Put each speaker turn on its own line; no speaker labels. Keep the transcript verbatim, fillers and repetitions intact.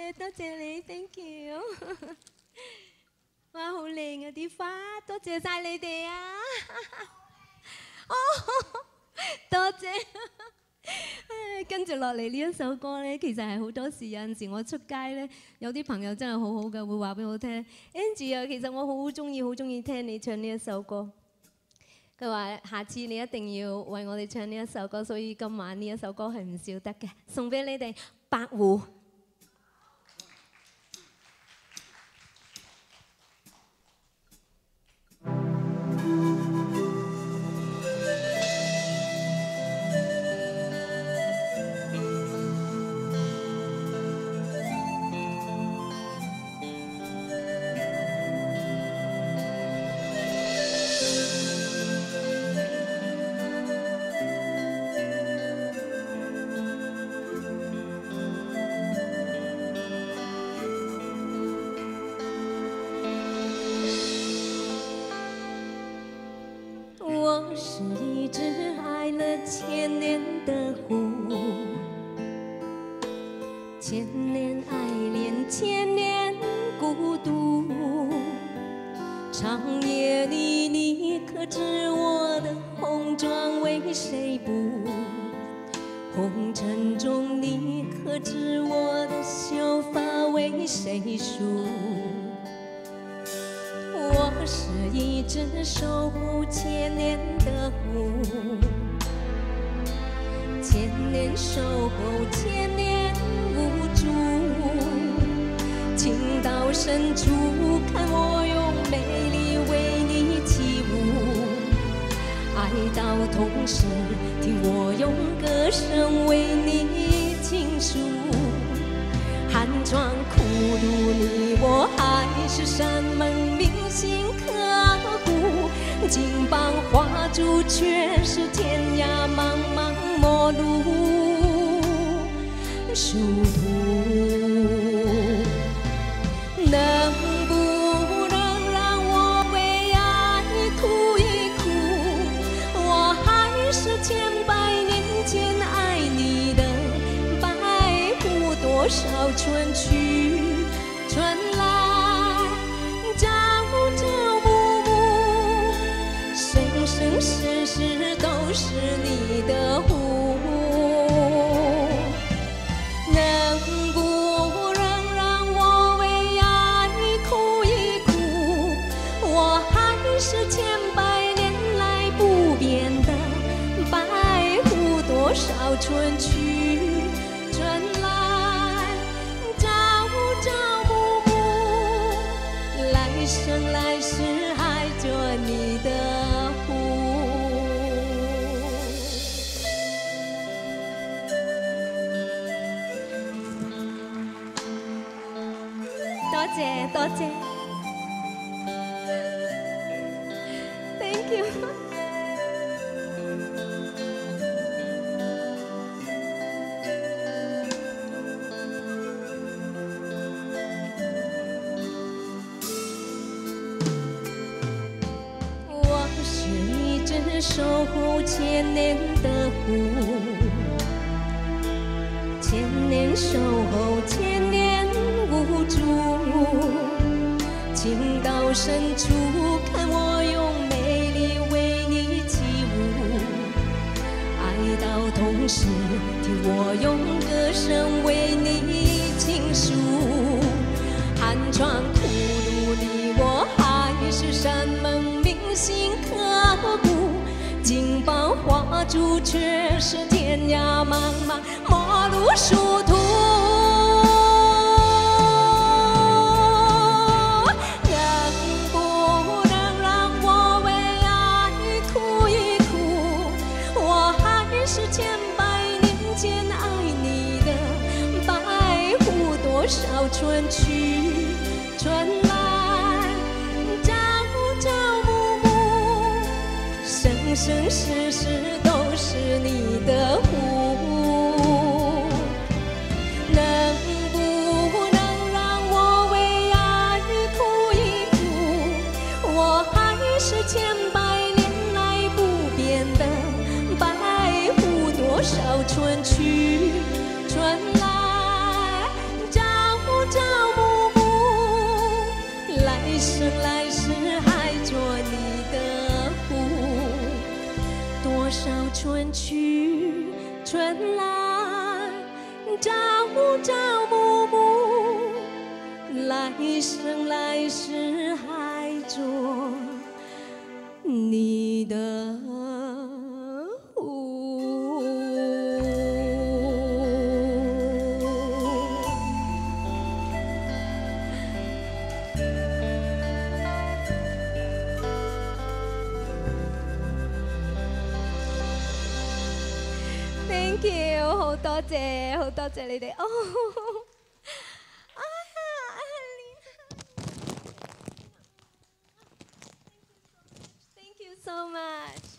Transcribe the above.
謝多謝你 ，thank you。哇，好靚啊啲花，多謝晒你哋啊！哦，多謝。跟住落嚟呢一首歌咧，其實係好多時有陣時我出街咧，有啲朋友真係好好嘅，會話俾我聽 ，Angie 啊，其實我好中意好中意聽你唱呢一首歌。佢話下次你一定要為我哋唱呢一首歌，所以今晚呢一首歌係唔少得嘅，送俾你哋白狐。我是一只愛了千年的狐，千年愛戀，千年孤獨。長夜裡你可知我的紅妝為誰補？紅塵中你可知我的秀髮為誰梳？我是一只守護千年的狐，千年守候，千年無助。情到深處，看我用美麗為你起舞；愛到痛時，聽我用歌聲為你傾訴。寒窗苦讀你我還是山盟銘心刻骨，金榜畫柱卻是天涯茫茫陌路殊途。能不能讓我為愛哭一哭？我還是千百年前愛你的白狐，多少春去春來，朝朝暮暮，生生世世都是你的狐。能不能讓我為愛哭一哭？我還是千百年來不變的白狐，多少春去春來，朝朝暮暮，來生來世愛着你的狐。多謝多謝 ，thank you。我是一只守護千年的狐，千年守候，千年無助。情到深處，看我用美麗為你起舞；愛到痛時，聽我用歌聲為你傾訴。寒窗苦讀你我還是山盟銘心刻骨，金榜畫柱卻是天涯茫茫陌路殊途。多少春去春來，朝朝暮暮，生生世世都是你的狐。能不能讓我為愛哭一哭？我還是千百年來不變的白狐，多少春去春來，朝生来世还做你的福，多少春去春来，朝朝暮暮，来生来世还做你的福。Thank you， 好多謝，好多謝你哋。哦，哎呀，Thank you so much。